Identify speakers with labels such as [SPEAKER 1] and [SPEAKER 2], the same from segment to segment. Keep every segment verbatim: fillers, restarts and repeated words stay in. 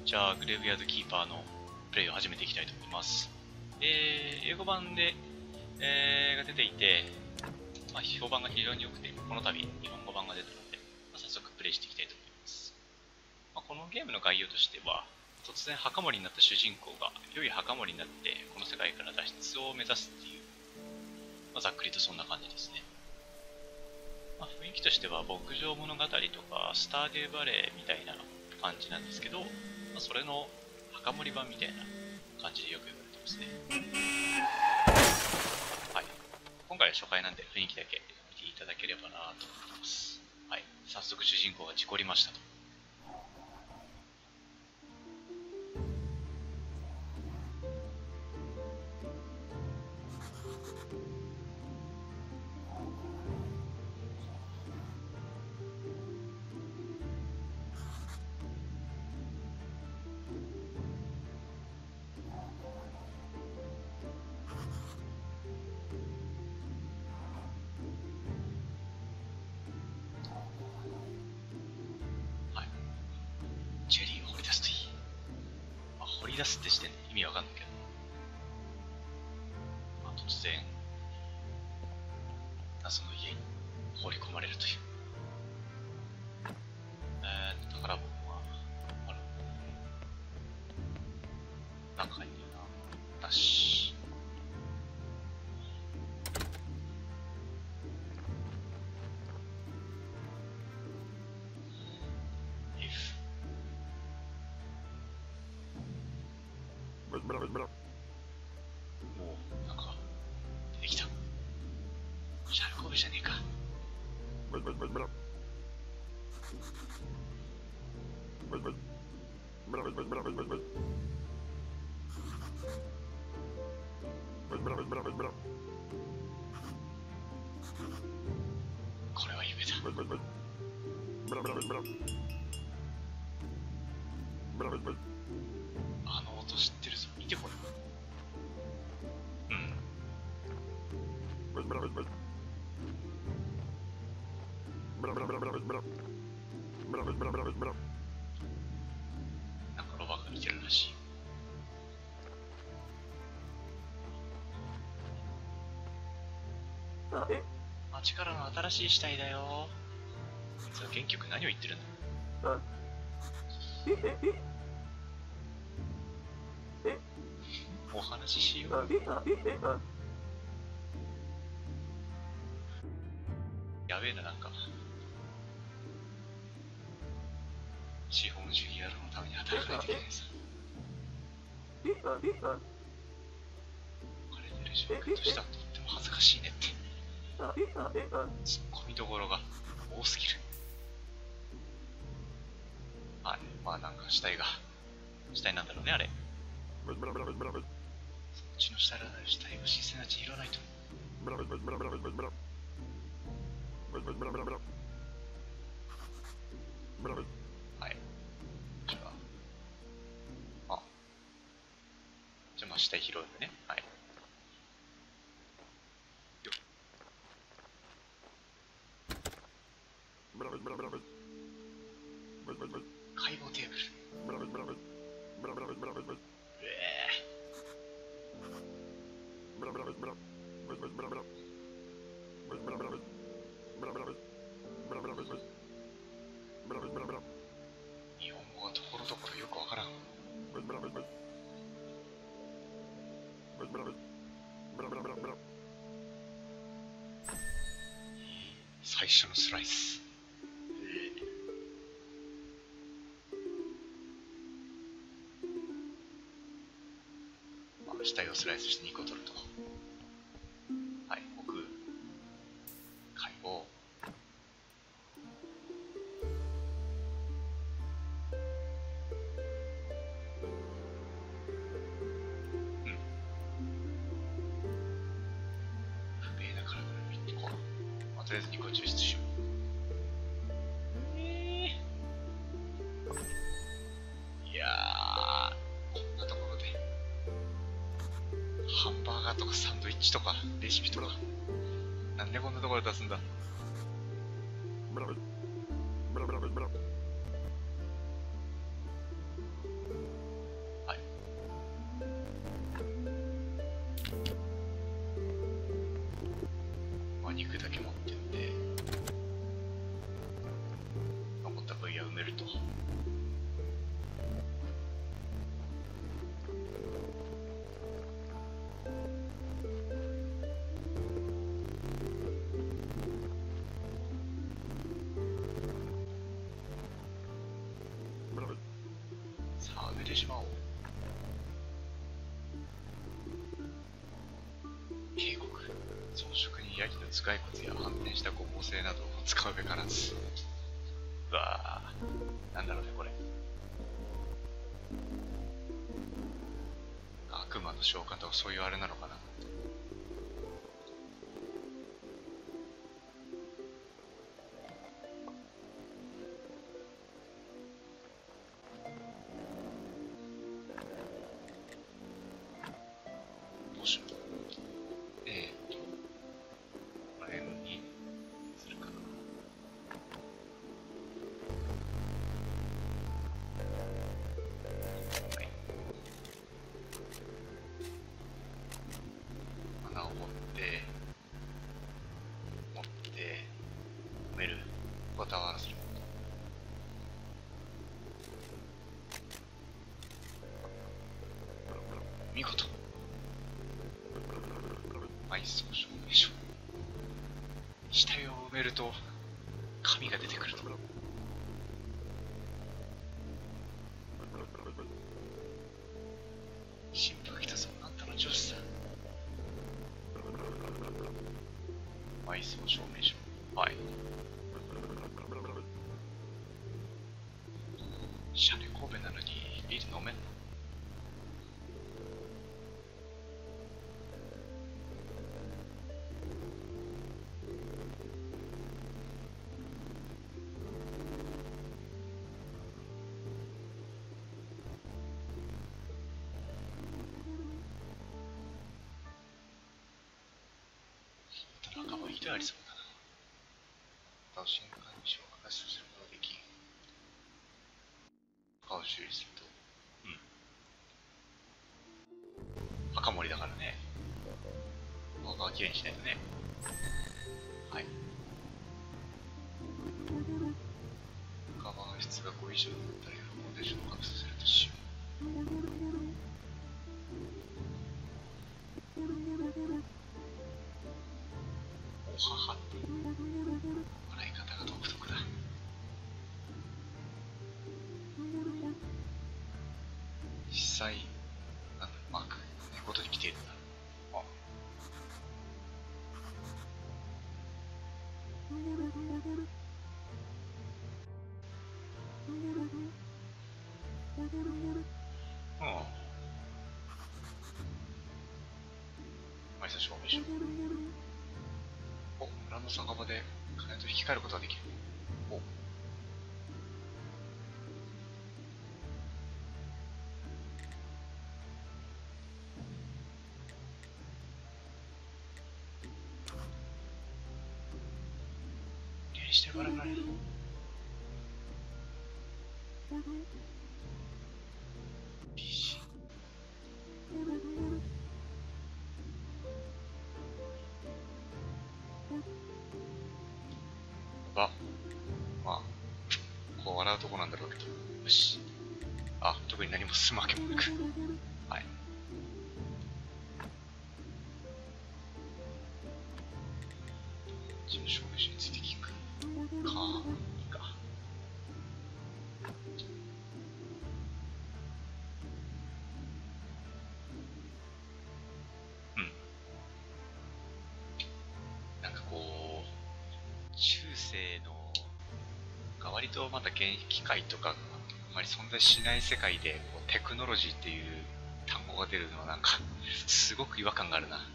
[SPEAKER 1] じゃあ、グレーブヤードキーパーのプレイを始めていきたいと思います。えー、英語版で、えー、が出ていて、まあ、評判が非常に良くて、この度日本語版が出たので、まあ、早速プレイしていきたいと思います。まあ、このゲームの概要としては、突然墓守になった主人公が良い墓守になってこの世界から脱出を目指すっていう、まあ、ざっくりとそんな感じですね。まあ、雰囲気としては牧場物語とかスターデューバレーみたいな感じなんですけど、まあ、それの墓守版みたいな感じでよく言われてますね。はい、今回は初回なんで雰囲気だけ見ていただければなと思います。はい、早速主人公が事故りましたと。チェリーを掘り出すといい。まあ、掘り出すって時点で意味わかんないけど、まあ、突然謎の家に放り込まれるという。えー、宝物はある。中にはなし。もうなんか出てきた。シャルコーベじゃねえか。これは夢だ。あの音知ってるぞ。見てこれ。うん。なんかロバが見てるらしい。町からの新しい死体だよ。こいつは元気よく何を言ってるんだ。お話ししよう。やべえな、なんか資本主義野郎のために働かないといけないさ。枯れてる状況としたらとっても恥ずかしいねって。ツッコミどころが多すぎる。はい、まあなんか死体が死体なんだろうね、あれ。そっちの下らなる死体を新鮮な血拾わないと。はい。じゃあ、あ、じゃあまあ死体拾うよね。はい。よっ。解剖テーブル。ええ日本語がところどころよくわからん。最初のスライス。まあ、死体をスライスしてにこ取ると。はい、奥解剖。とりあえずにこ抽出しよう。えー、いやー、こんなところでハンバーガーとかサンドイッチとかレシピとかなんでこんなところで出すんだ。 ると。さあ埋めてしまおう。警告。装飾にヤギの頭蓋骨や反転したごぼう製などを使うべからず。うわぁ、なんだろうねこれ。悪魔の召喚とかそういうあれなのかな。どうしよう。えーと、この辺にするかな。はい。穴を持って持って埋める。ボタンを合わせる。見事。埋葬証明書。死体を埋めると紙が出てくると。神父が来たぞ、あんたの上司だ。埋葬証明書。はい。シャレ神戸なのにビール飲めんの？なんかもうひどいありそうだな。他を新幹線を形とすることができん。墓を修理すると。うん。墓守りだからね。お墓はきれいにしないとね。はい。カバー質がご以上だったらコンディションを隠させるとしよう。おははって笑い方が独特だ。実際なんだマーク猫とに来ているんだ。あうん埋葬証明書。お、村の酒場で金と引き換えることができる。お原始でバラバラにビジあ、まあこう笑うとこなんだろうけど、よし。あ、特に何も進むわけもなく。はい。事務証明書について聞くか。いいか。うん。なんかこう、中世のが割とまだ現機械とかがあまり存在しない世界でこうテクノロジーっていう単語が出るのはなんかすごく違和感があるな。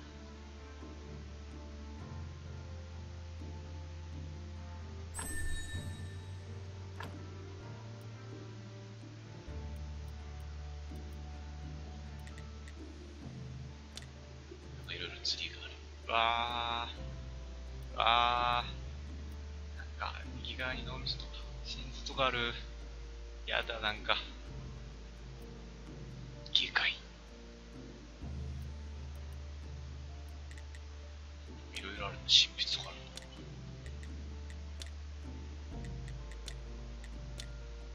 [SPEAKER 1] なんかいろいろツリーがある。わーわーなんか右側に脳みそとか心臓とかある。やだ、なんか外科医いろいろある。執筆とかある。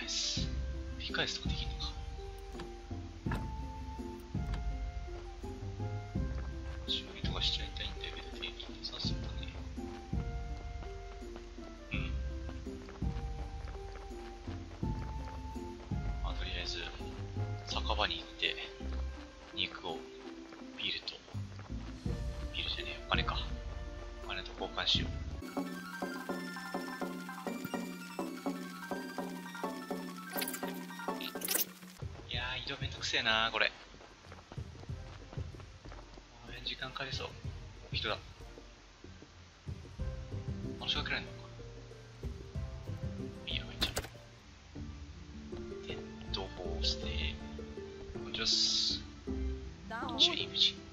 [SPEAKER 1] 返す。引き返すとかできるのか。仕上げとかしちゃいたいんだけど、できなさそうだね。うん。まあ、とりあえず、酒場に行って、肉を、ビールと、ビールじゃねえ、お金か。お金と交換しよう。めんどくせえなーこれ。時間かかりそう。人だ。話しかけられんのか。いいや、入っちゃう。デッドホースで、こんにちはっす。ジェイムジ。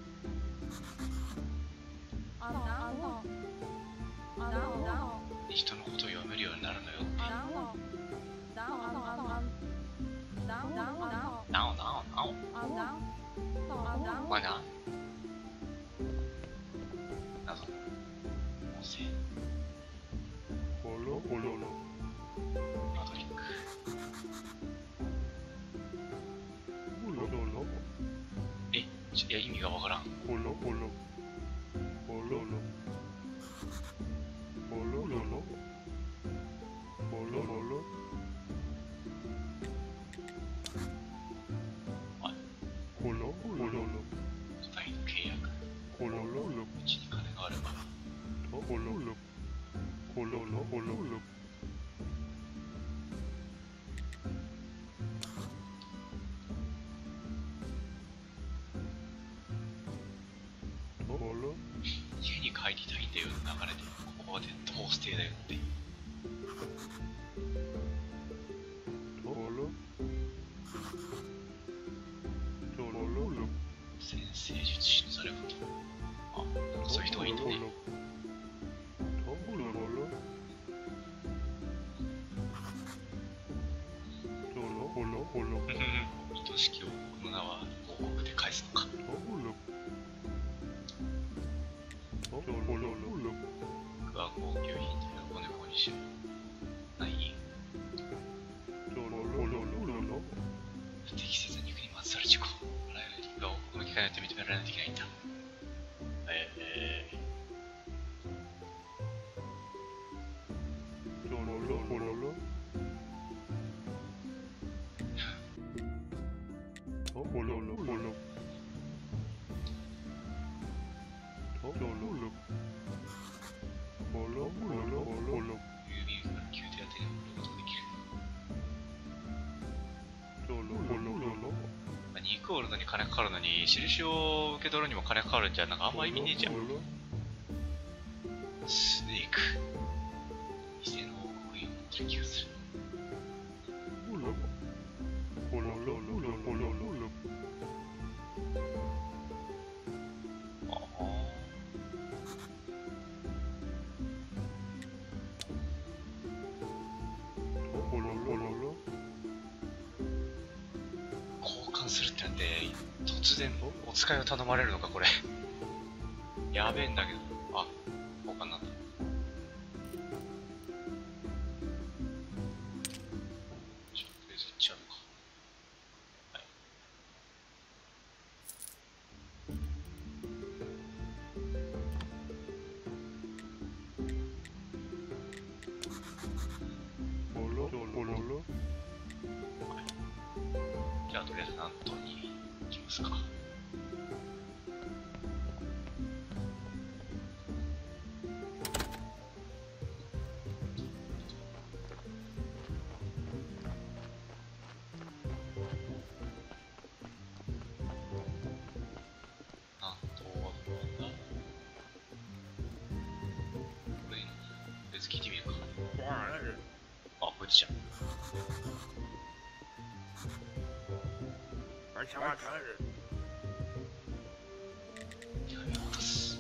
[SPEAKER 1] 人のことを読めるようになるのよ。なおなおなお。まだ謎の音声。ホロホロロ。マドリック。ホロホロ。え、いや意味がわからん。ホロホロ。ホロロ。ホロロロ。ホロロロ。ホロホロロ。二人の契約。ホロロロ。うちに金があれば。ホロロ。ホロロホロロ。ホロ。家に帰りたいんだよ流れで。ここはデッドホース邸だよって。ホロ。先生術師のされること。あ、そういう人がいいんだね。ひとしきを僕の名は報告で返すのか。僕は高級品と喜んで購入しよう。ない？不適切な肉にまつわる事故。あらゆる肉がこの機会によって認められないといけないんだ。えー。郵便から急手当てに乗ることができる。肉を売るのに金かかるのに、印を受け取るにも金かかるんじゃなんかあんま意味ねえじゃん。スネーク。偽の刻印を持ってる気がする。ああ。交換するってなんで突然お使いを頼まれるのかこれ。やべえんだけど。あ、交換なんだ。ちょっと譲っちゃうのか。はい。じゃあとりあえず南東に行きますか。南東はどうだ。これ、とりあえず聞いてみるか。あ、こっちじゃん。手紙を渡す。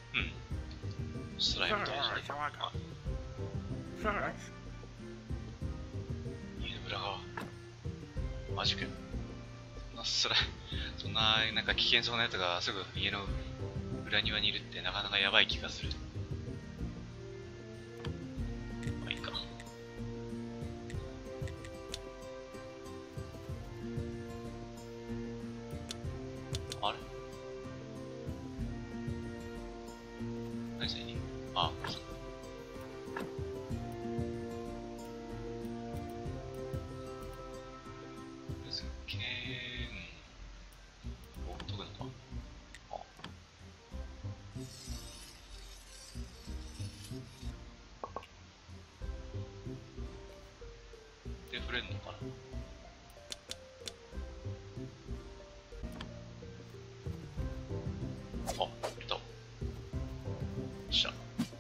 [SPEAKER 1] うんスライムと同じで、あ家の裏側マジかよ。そんなスライそんななんか危険そうなやつがすぐ家の裏庭にいるってなかなかやばい気がする。まあいいか。あれ何それにああ、そうすっげーお、解くのかあで、触れるのかなあ、触れた。よっしゃ。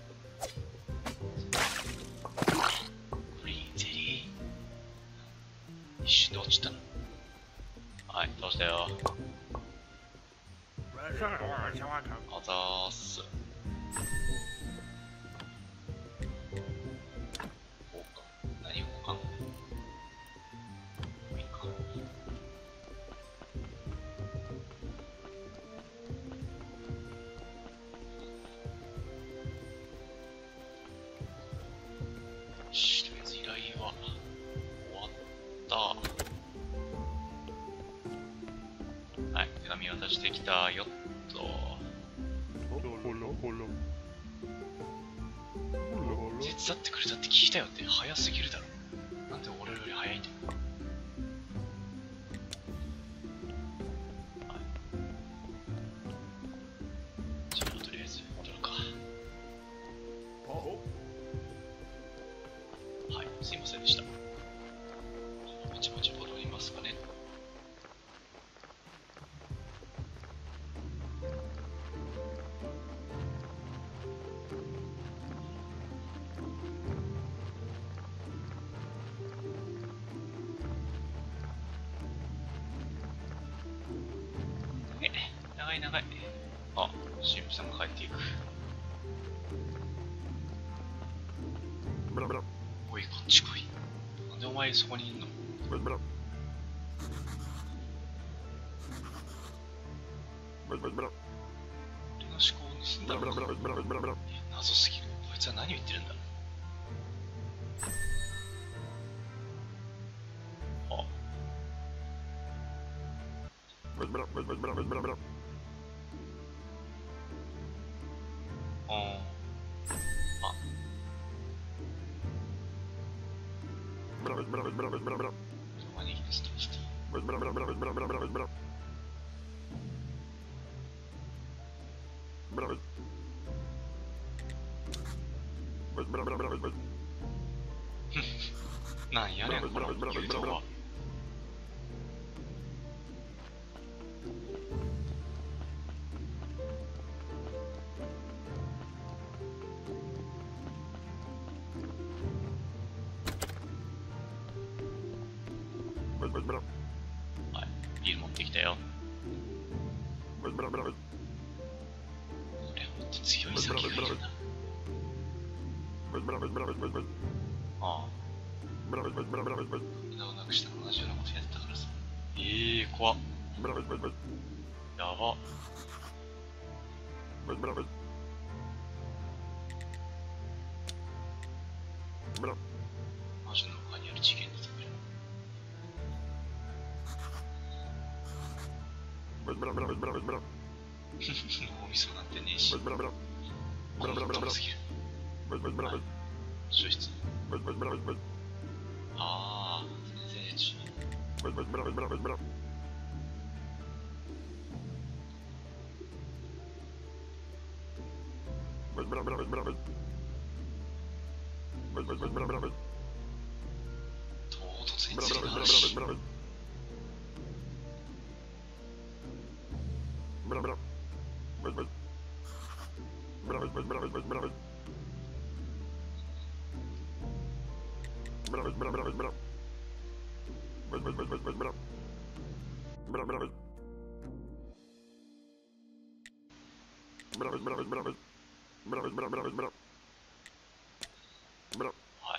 [SPEAKER 1] グリーンゼリー。一瞬で落ちたな。はい、倒したよ。あざーす。こうか。何もかん。もういいか。よし、とりあえず依頼は終わった。はい、手紙渡してきたよっと。手伝ってくれたって聞いたよって、早すぎるだろ。なんで俺より早いんだよ。はい、じゃあとりあえず戻るか。はい、すいませんでした。ぼちぼち戻りますかね。え、長い長い。あ、神父さんが帰っていく。おい、こっち来い。なんでお前そこにいんの？俺の思考を盗んだのか。謎すぎる。こいつは何を言ってるんだ。あ。あー。あ。マニフェストシティ。なんやねんこの牛刀は。はい、ビール持ってきたよ。これほんと強い先がいるな。ああ。胸をなくしたの同じようなことやってたからさ。ええー、怖っ。やば。魔女の他にある次元の扉。脳みそなんてねえし。この太すぎる。書室。ああ、全然違う。唐突に釣りの話。 はい。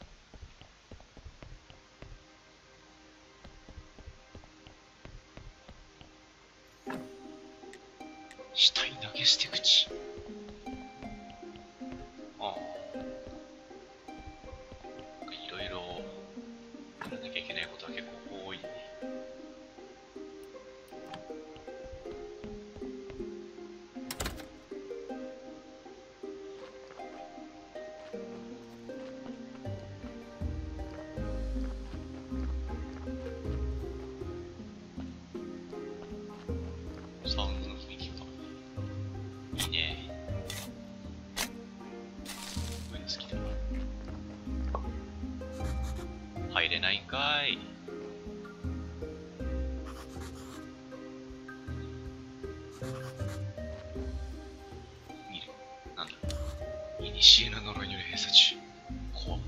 [SPEAKER 1] 死体投げ捨て口。ああ。いろいろやらなきゃいけないことは結構多いね。サウンドの雰囲気がいいね。こういうの好きだな。入れないんかい。見る。なんだ。いにしえの呪いによる閉鎖中。怖っ。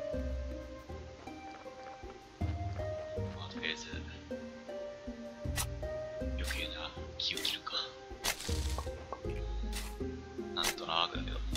[SPEAKER 1] まあ、とりあえず余計な気を切るか。なんとなくだけど。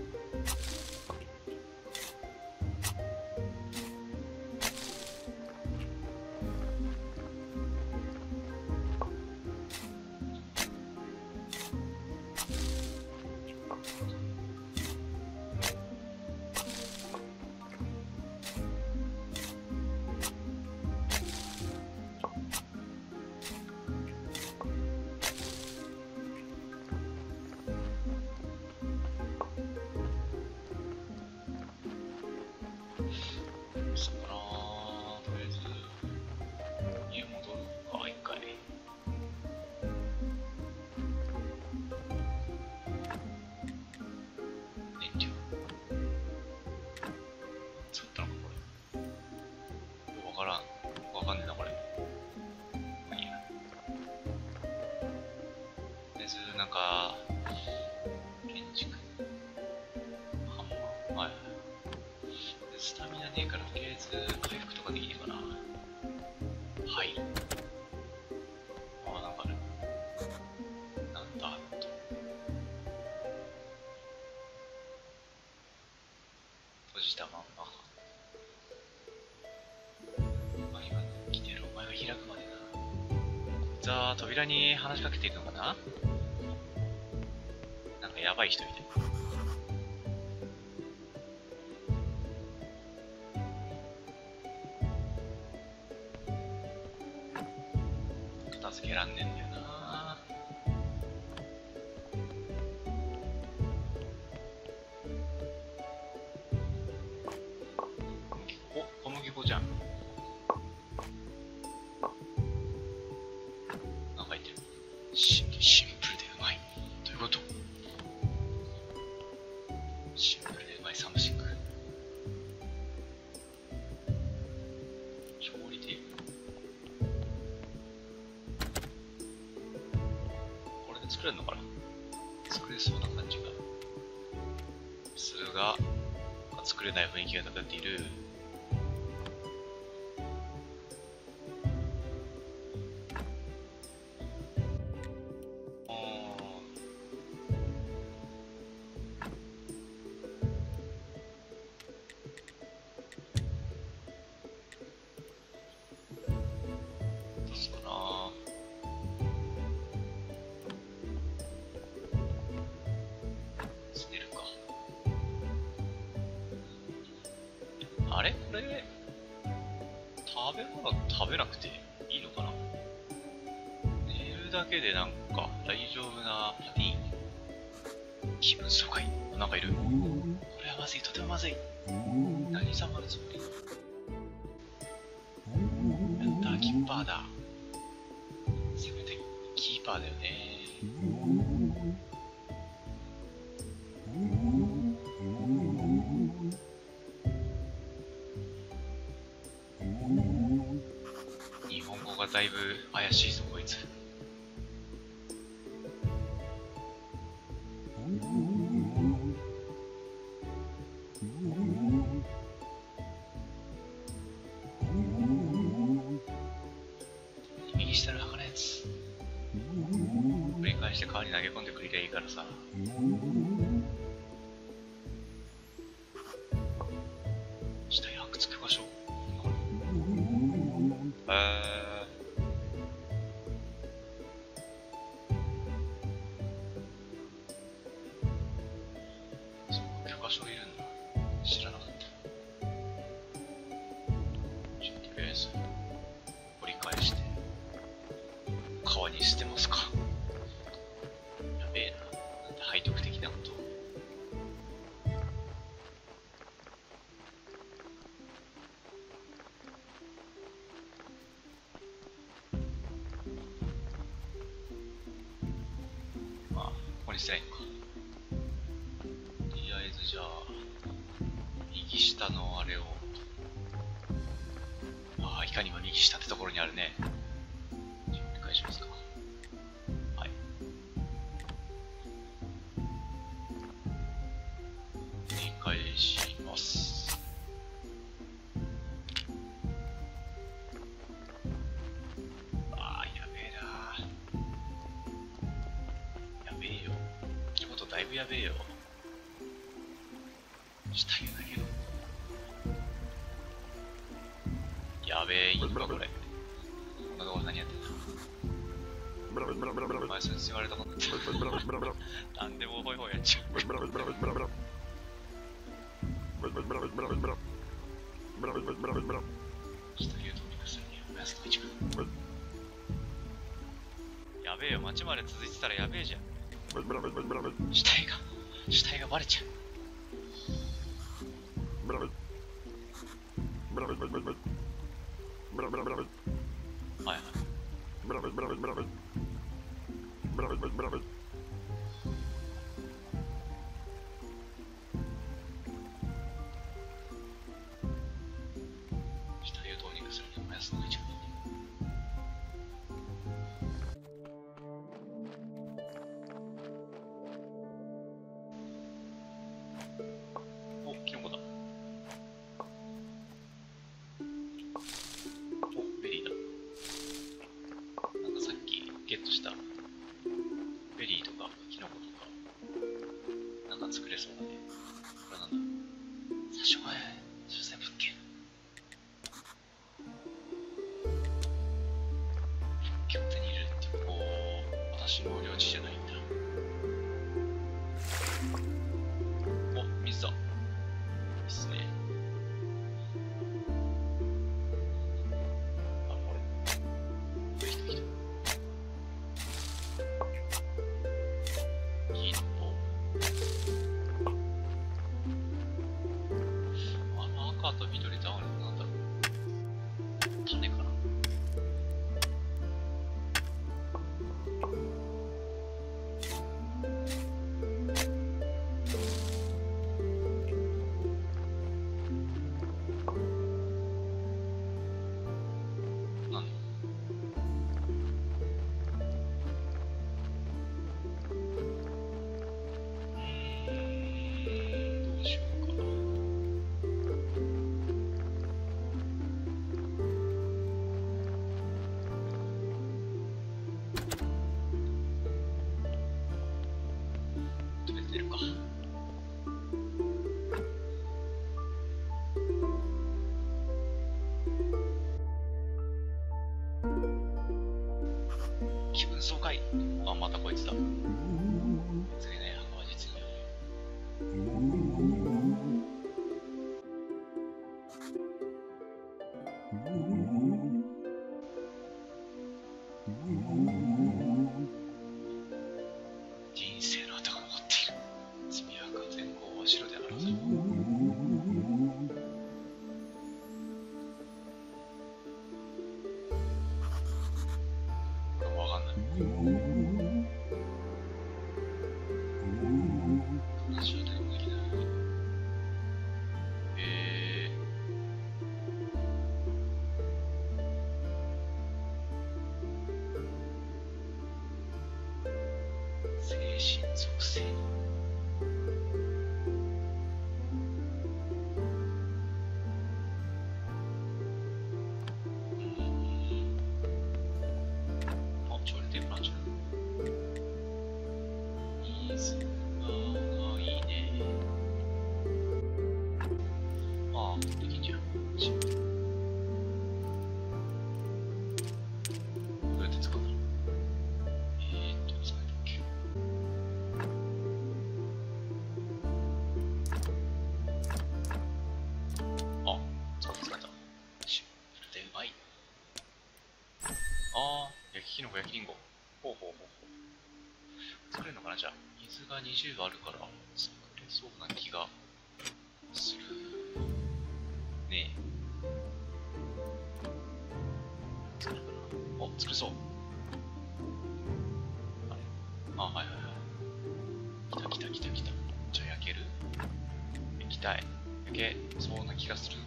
[SPEAKER 1] そうかな。とりあえず家戻るか、一回。燃料使ったのか、これ。わからん。わかんねえな、これ。まあいいや。とりあえず、なんか、建築。ハンマー。はい。スタミナねえから、とりあえず回復とかできねえかな。はい。ああ、なんかある。なんだと。閉じたまんまか。まあ今来てるお前が開くまでな。じゃあ、扉に話しかけているのかな。なんかやばい人みたい。片付けらんねえんだよな。お、小麦粉じゃん。なんか入ってる。シンプルでうまい。どういうこと？シンプルでうまいサムシング。調理テープ。これで作れるのかな。作れそうな感じがするが、作れない雰囲気が漂っている。どうすかな。捨てるか。あれこれ食べ物食べなくていいのかな。寝るだけでなんか大丈夫なパティ。気分爽快。なんかいる。これはまずい、とてもまずい。何様のつもり。やったー、キーパーだ。せめてキーパーだよね。日本語がだいぶ怪しいぞこいつ。右下の墓のやつ繰り返して川に投げ込んでくれりゃいいからさ。 ー。そうか、許可証いるんだ。知らなかった。ちょっととりあえず折り返して川に捨てますか。やべえな。なんて背徳的なことを。まあ、ここに捨てないのか。とりあえずじゃあ、右下のあれを、ああ、いかにも右下ってところにあるね。ちょっと折り返しますか。はい。折り返します。ああ、やべえな。やべえよ。ってことだいぶやべえよ。下着だけど。やべえ、いいのかこれ。こんなところ何やってんだ。お前先生言われたことない。なんでもホイホイやっちゃう。下着をどうにかするには目安の一部。やべえよ、街まで続いてたらやべえじゃん。死体が、死体がバレちゃう。はいはい。死体をどうにかするには目安の一部。お、キノコだ。お、ベリーだ。なんかさっきゲットしたベリーとかキノコとかなんか作れそうだね。これなんだ。差し替え修正物件。物件を手に入れるってこう私の領地じゃないんだ。お、水だ。いいっすね。あ、これ。来た来た。キノコ。あの赤と緑と青のなんだろう。種かな。なんだ。うーん、どうしようかな。とりあえず出るか。気分爽快。あ、またこいつだ。つけない箱は実に。人生の跡が残っている。罪悪は全校は白であるぞ。これもわかんない。話は何もできない。えー、精神属性。あ、調理テープなんじゃない。水がいいね。ああ、できんじゃん。 あー、焼きキノコ、焼きリンゴ。ほうほうほうほう。作れるのかなじゃあ。水がにじゅうあるから作れそうな気がする。ねえ。作るかな。お、作れそう。あれあ、はいはいはい。来た来た来た来た。じゃあ焼ける？焼きたい。焼けそうな気がする。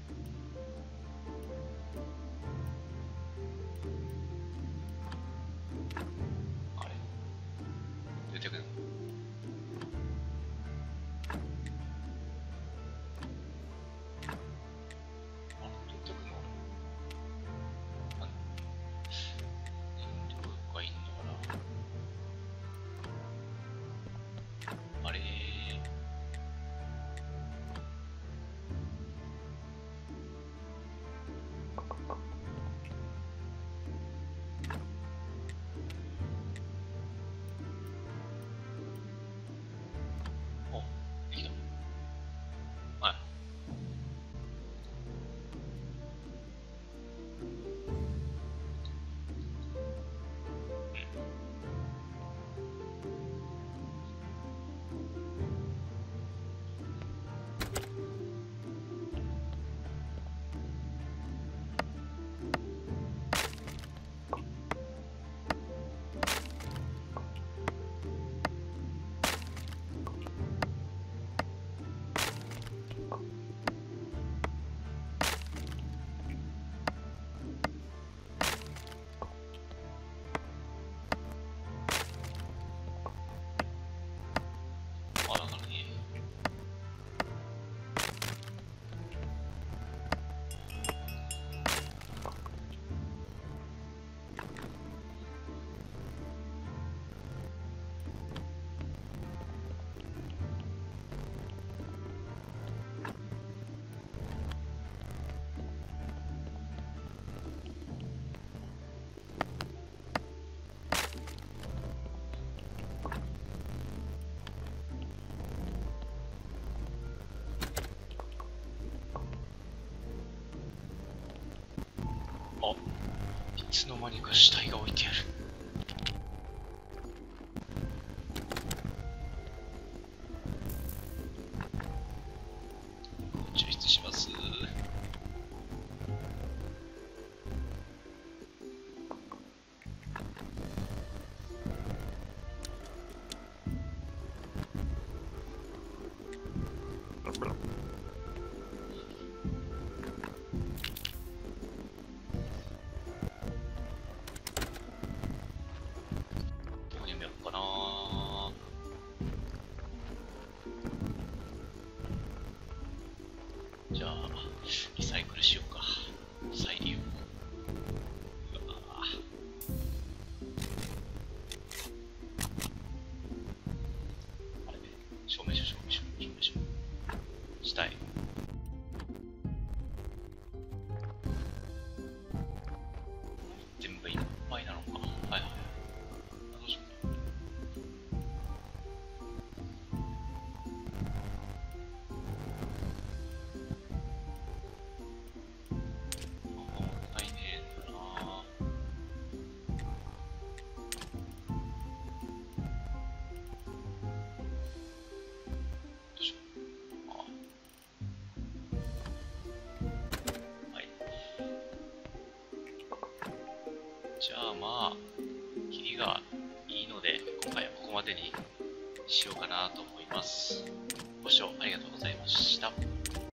[SPEAKER 1] あれ出てくるの？あれ出てくるの？あ、燃料がいいのかな？あれお、できた。はい。あ、だからね。あ、いつの間にか死体が置いてある。抽出します。どこに埋めようかな。じゃあリサイクルしようか。再利用。うわぁ、あれ証明書証明書証明書したい。全部いっぱいなのか。はいはい。どうしよう。あ、もったいねえんだな。どうしよう。あ、はい。じゃあまあキリがいいので今回はここまでにしようかなと思います。ご視聴ありがとうございました。